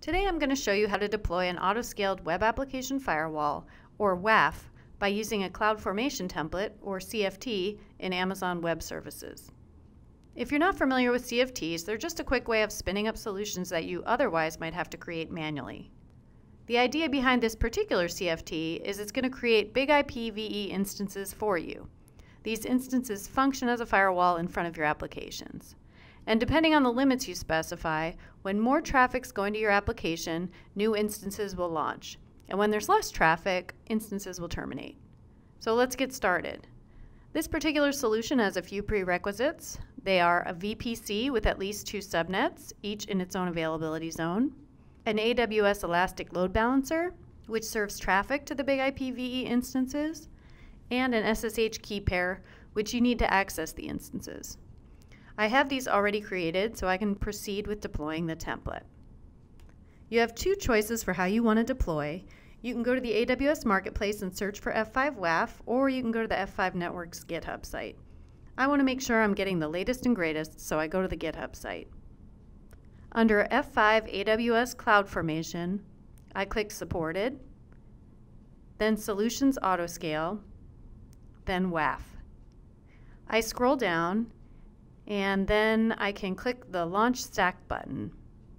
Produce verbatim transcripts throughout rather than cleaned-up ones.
Today I'm going to show you how to deploy an auto-scaled Web Application Firewall, or W A F, by using a CloudFormation template, or C F T, in Amazon Web Services. If you're not familiar with C F Ts, they're just a quick way of spinning up solutions that you otherwise might have to create manually. The idea behind this particular C F T is it's going to create big I P V E instances for you. These instances function as a firewall in front of your applications. And depending on the limits you specify, when more traffic's going to your application, new instances will launch. And when there's less traffic, instances will terminate. So let's get started. This particular solution has a few prerequisites. They are a V P C with at least two subnets, each in its own availability zone, an A W S Elastic Load Balancer, which serves traffic to the big I P V E instances, and an S S H key pair, which you need to access the instances. I have these already created, so I can proceed with deploying the template. You have two choices for how you want to deploy. You can go to the A W S Marketplace and search for F five W A F, or you can go to the F five Networks GitHub site. I want to make sure I'm getting the latest and greatest, so I go to the GitHub site. Under F five A W S CloudFormation, I click Supported, then Solutions Autoscale, then W A F. I scroll down, and then I can click the Launch Stack button.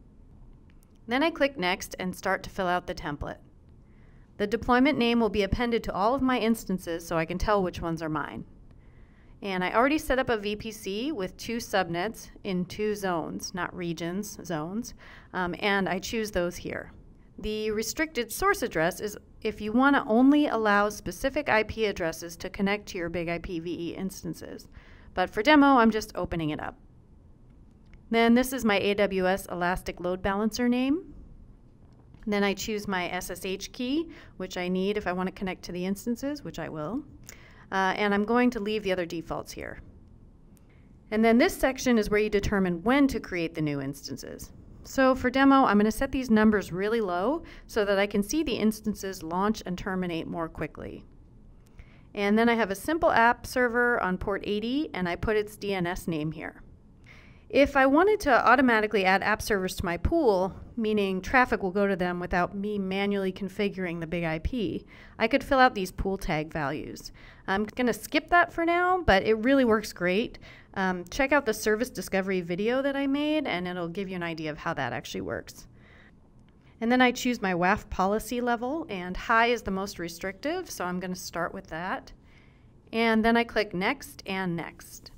Then I click Next and start to fill out the template. The deployment name will be appended to all of my instances so I can tell which ones are mine. And I already set up a V P C with two subnets in two zones, not regions, zones, um, and I choose those here. The restricted source address is if you want to only allow specific I P addresses to connect to your big I P V E instances. But for demo, I'm just opening it up. Then this is my A W S Elastic Load Balancer name. Then I choose my S S H key, which I need if I want to connect to the instances, which I will. Uh, and I'm going to leave the other defaults here. And then this section is where you determine when to create the new instances. So for demo, I'm going to set these numbers really low so that I can see the instances launch and terminate more quickly. And then I have a simple app server on port eighty, and I put its D N S name here. If I wanted to automatically add app servers to my pool, meaning traffic will go to them without me manually configuring the big I P, I could fill out these pool tag values. I'm going to skip that for now, but it really works great. Um, check out the service discovery video that I made, and it'll give you an idea of how that actually works. And then I choose my W A F policy level, and high is the most restrictive, so I'm going to start with that. And then I click Next and Next.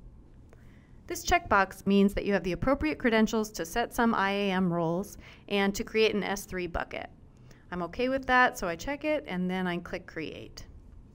This checkbox means that you have the appropriate credentials to set some I A M roles and to create an S three bucket. I'm okay with that, so I check it, and then I click Create.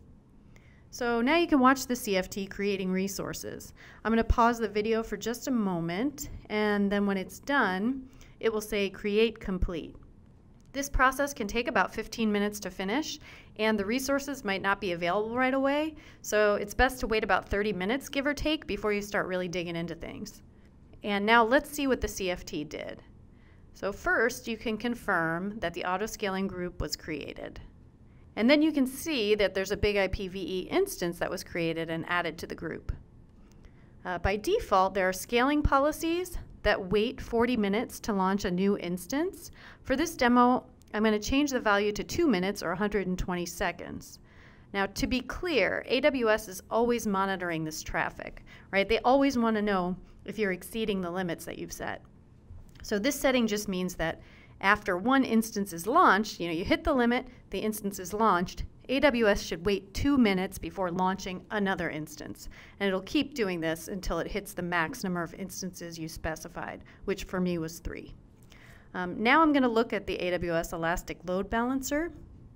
So now you can watch the C F T creating resources. I'm going to pause the video for just a moment, and then when it's done, it will say Create Complete. This process can take about fifteen minutes to finish, and the resources might not be available right away, so it's best to wait about thirty minutes, give or take, before you start really digging into things. And now let's see what the C F T did. So first, you can confirm that the auto-scaling group was created. And then you can see that there's a big I P V E instance that was created and added to the group. Uh, by default, there are scaling policies that wait forty minutes to launch a new instance. For this demo, I'm going to change the value to two minutes or one hundred twenty seconds. Now, to be clear, A W S is always monitoring this traffic, right? They always want to know if you're exceeding the limits that you've set. So this setting just means that after one instance is launched, you know, you hit the limit, the instance is launched, A W S should wait two minutes before launching another instance. And it'll keep doing this until it hits the max number of instances you specified, which for me was three. Um, now I'm going to look at the A W S Elastic Load Balancer.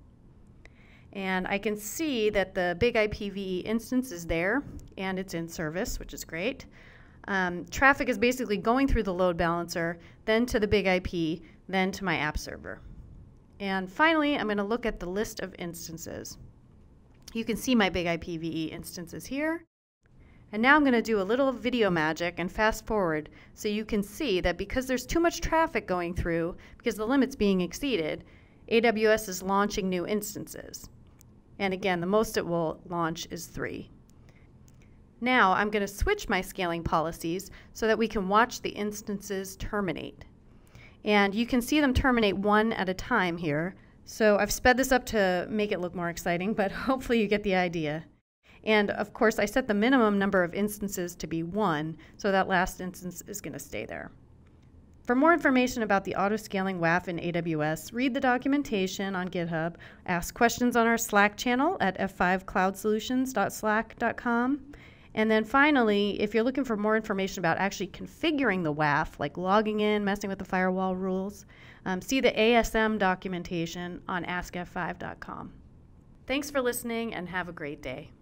And I can see that the big I P V E instance is there, and it's in service, which is great. Um, traffic is basically going through the load balancer, then to the big I P, then to my app server. And finally, I'm going to look at the list of instances. You can see my big I P V E instances here. And now I'm going to do a little video magic and fast forward so you can see that because there's too much traffic going through, because the limit's being exceeded, A W S is launching new instances. And again, the most it will launch is three. Now I'm going to switch my scaling policies so that we can watch the instances terminate. And you can see them terminate one at a time here. So I've sped this up to make it look more exciting, but hopefully you get the idea. And of course, I set the minimum number of instances to be one, so that last instance is going to stay there. For more information about the auto-scaling W A F in A W S, read the documentation on GitHub, ask questions on our Slack channel at f five cloud solutions dot slack dot com. And then finally, if you're looking for more information about actually configuring the W A F, like logging in, messing with the firewall rules, um, see the A S M documentation on ask f five dot com. Thanks for listening and have a great day.